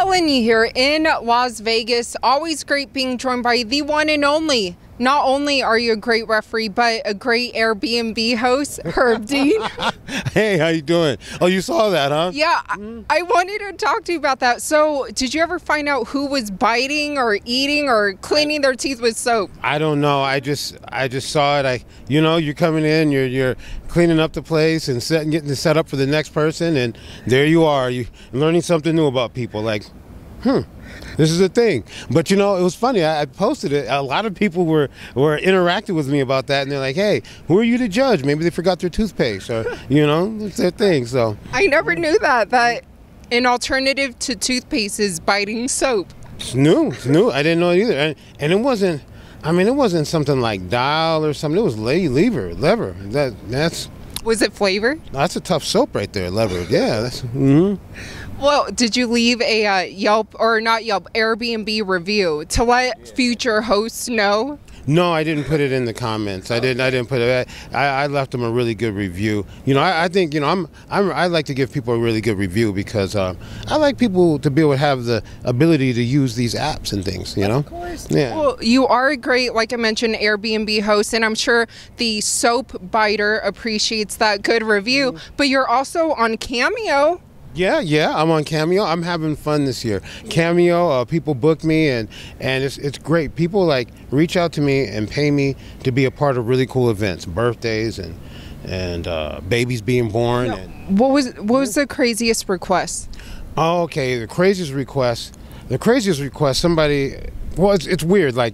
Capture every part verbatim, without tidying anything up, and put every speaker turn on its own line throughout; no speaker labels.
Helen Yee here in Las Vegas. Always great being joined by the one and only. Not only are you a great referee, but a great Airbnb host, Herb Dean.
Hey, how you doing? Oh, you saw that, huh?
Yeah, mm. I wanted to talk to you about that. So, did you ever find out who was biting or eating or cleaning their teeth with soap?
I don't know. I just, I just saw it. I, you know, you're coming in, you're, you're cleaning up the place and setting, getting it set up for the next person, and there you are. You learning something new about people. Like, hmm. This is a thing. But, you know, it was funny. I, I posted it. A lot of people were, were interacting with me about that, and they're like, hey, who are you to judge? Maybe they forgot their toothpaste, or, you know, it's their thing. So
I never knew that, that an alternative to toothpaste is biting soap.
It's new. It's new. I didn't know it either. And, and it wasn't, I mean, it wasn't something like dial or something. It was lever. Lever. That, that's...
Was it flavored?
That's a tough soap right there, lever. Yeah. That's, mm-hmm.
Well, did you leave a uh, Yelp, or not Yelp, Airbnb review to let future hosts know?
No, I didn't put it in the comments. I didn't. I didn't put it. I, I left them a really good review. You know, I, I think you know I'm. I'm. I like to give people a really good review because uh, I like people to be able to have the ability to use these apps and things. You know.
Of course.
Yeah.
Well, you are a great, like I mentioned, Airbnb host, and I'm sure the soap biter appreciates that good review. Mm-hmm. But you're also on Cameo.
Yeah, yeah, I'm on Cameo. I'm having fun this year. Cameo, uh, people book me, and and it's it's great. People like reach out to me and pay me to be a part of really cool events, birthdays and and uh, babies being born.
No.
And,
what was what was the craziest request?
Oh, okay, the craziest request. The craziest request. Somebody. Well, it's it's weird. Like,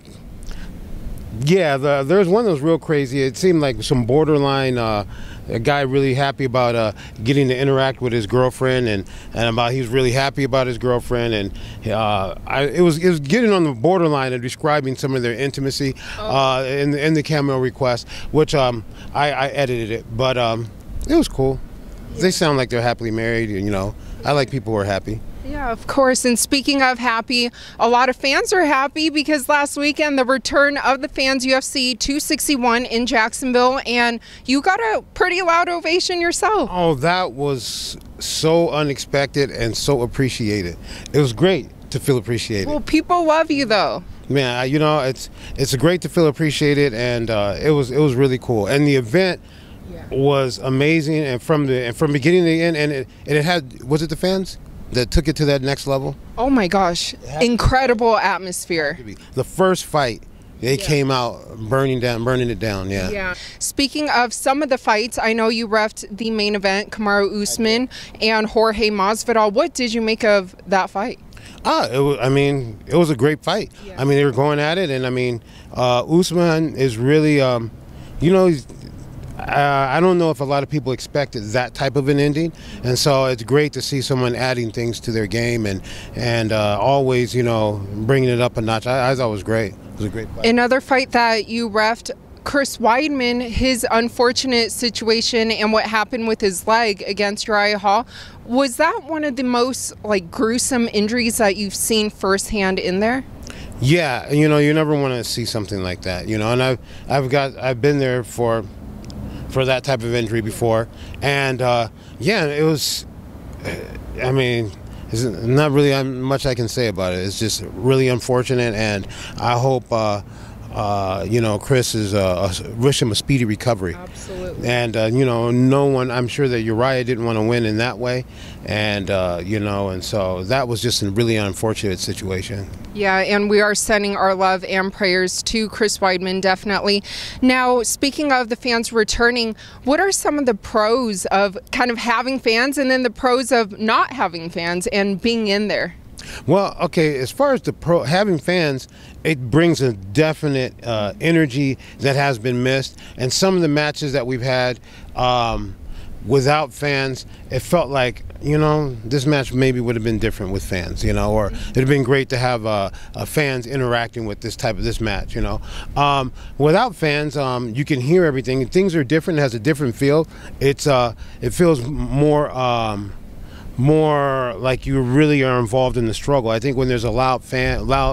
yeah, the, there's one that was real crazy. It seemed like some borderline. Uh, A guy really happy about uh, getting to interact with his girlfriend, and, and about he's really happy about his girlfriend, and uh, I, it was it was getting on the borderline of describing some of their intimacy uh, in the, in the Cameo request, which um, I, I edited it, but um, it was cool. They sound like they're happily married, and you know, I like people who are happy.
Yeah, of course. And speaking of happy, a lot of fans are happy because last weekend, the return of the fans, U F C two sixty-one in Jacksonville, and you got a pretty loud ovation yourself.
Oh, that was so unexpected and so appreciated. It was great to feel appreciated.
Well, people love you, though.
Man, I, you know, it's it's great to feel appreciated, and uh, it was it was really cool. And the event yeah. was amazing, and from the and from beginning to end, and it, and it had, was it the fans that took it to that next level?
Oh my gosh, incredible atmosphere.
The first fight, they
yeah.
came out burning down, burning it down, yeah.
Yeah. Speaking of some of the fights, I know you refed the main event, Kamaru Usman and Jorge Masvidal. What did you make of that fight?
Ah, it was, I mean, it was a great fight. Yeah. I mean, they were going at it, and I mean, uh, Usman is really, um, you know, he's, Uh, I don't know if a lot of people expected that type of an ending, and so it's great to see someone adding things to their game and and uh, always, you know, bringing it up a notch. I, I thought it was great. It was a great fight.
Another fight that you refed, Chris Weidman, his unfortunate situation and what happened with his leg against Uriah Hall, was that one of the most like gruesome injuries that you've seen firsthand in there?
Yeah, you know, you never want to see something like that, you know, and I've I've got I've been there for. for that type of injury before, and uh, yeah, it was, I mean, there's not really much I can say about it. It's just really unfortunate, and I hope, uh, uh, you know, Chris is, uh, wish him a speedy recovery.
Absolutely.
And, uh, you know, no one, I'm sure that Uriah didn't want to win in that way, and, uh, you know, and so that was just a really unfortunate situation.
Yeah, and we are sending our love and prayers to Chris Weidman, definitely. Now, speaking of the fans returning, what are some of the pros of kind of having fans, and then the pros of not having fans and being in there?
Well, okay, as far as the pro having fans, it brings a definite uh, energy that has been missed. And some of the matches that we've had um, without fans, it felt like, you know, this match maybe would have been different with fans, you know, or it'd have been great to have uh, uh, fans interacting with this type of this match, you know. Um, without fans, um, you can hear everything. Things are different. It has a different feel. It's uh, it feels more. Um, more like you really are involved in the struggle. I think when there's a loud fan, loud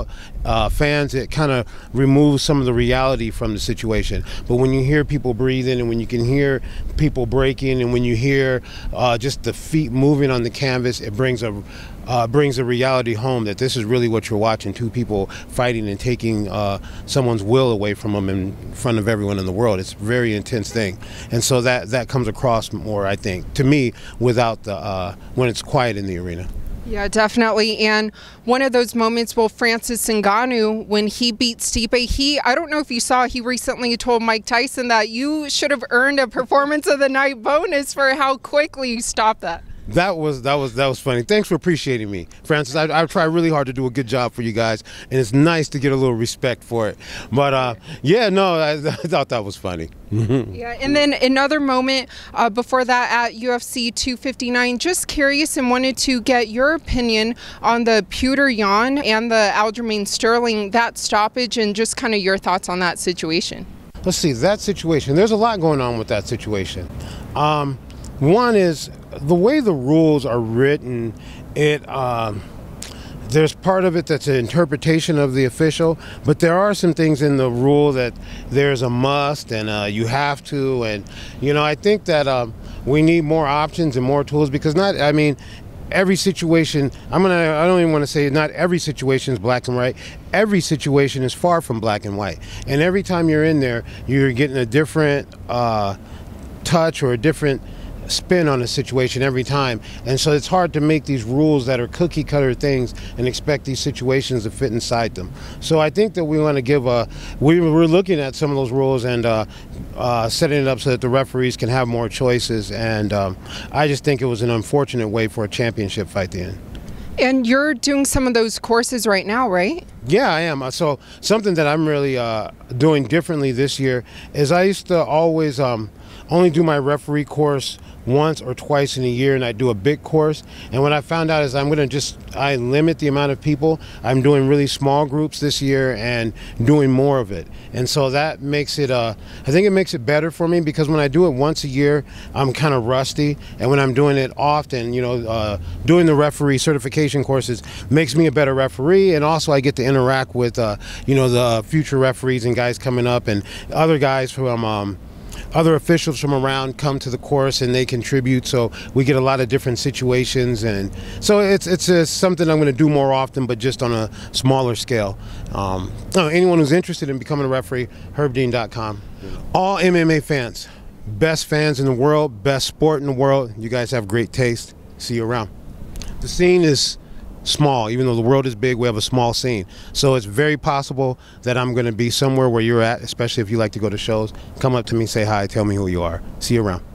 uh, fans, it kind of removes some of the reality from the situation. But when you hear people breathing, and when you can hear people breaking, and when you hear uh, just the feet moving on the canvas, it brings a uh, brings a reality home that this is really what you're watching: two people fighting and taking uh, someone's will away from them in front of everyone in the world. It's a very intense thing, and so that that comes across more, I think, to me, without the uh, when it's quiet in the arena.
Yeah, definitely. And one of those moments, well, Francis Ngannou, when he beat Stipe, he, I don't know if you saw, he recently told Mike Tyson that you should have earned a performance of the night bonus for how quickly you stopped that.
That was that was that was funny. Thanks for appreciating me, Francis. I, I try really hard to do a good job for you guys, and it's nice to get a little respect for it. But uh, yeah, no, I, I thought that was funny.
Yeah, and then another moment uh, before that at U F C two fifty-nine. Just curious and wanted to get your opinion on the Petr Yan and the Aljamain Sterling, that stoppage, and just kind of your thoughts on that situation.
Let's see, that situation. There's a lot going on with that situation. Um, one is the way the rules are written. It um, there's part of it that's an interpretation of the official, but there are some things in the rule that there's a must and uh, you have to, and you know, I think that um, we need more options and more tools, because not, I mean, every situation, I'm gonna, I don't even want to say not every situation is black and white. Every situation is far from black and white, and every time you're in there, you're getting a different uh, touch or a different spin on a situation every time. And so it's hard to make these rules that are cookie cutter things and expect these situations to fit inside them. So I think that we want to give a, we, we're looking at some of those rules and uh, uh, setting it up so that the referees can have more choices. And um, I just think it was an unfortunate way for a championship fight to end.
And you're doing some of those courses right now, right?
Yeah, I am. So something that I'm really uh, doing differently this year is I used to always um, only do my referee course once or twice in a year, and I do a big course. And what I found out is I'm going to just, I limit the amount of people. I'm doing really small groups this year and doing more of it. And so that makes it, uh, I think it makes it better for me, because when I do it once a year, I'm kind of rusty. And when I'm doing it often, you know, uh, doing the referee certification courses makes me a better referee. And also I get to interact with, uh, you know, the future referees and guys coming up, and other guys from, um, other officials from around come to the course and they contribute, so we get a lot of different situations. And so it's it's uh, something I'm going to do more often, but just on a smaller scale. Um, oh, anyone who's interested in becoming a referee, herb dean dot com. All M M A fans, best fans in the world, best sport in the world. You guys have great taste. See you around. The scene is small. Even though the world is big, we have a small scene. So it's very possible that I'm going to be somewhere where you're at, especially if you like to go to shows. Come up to me, say hi, tell me who you are. See you around.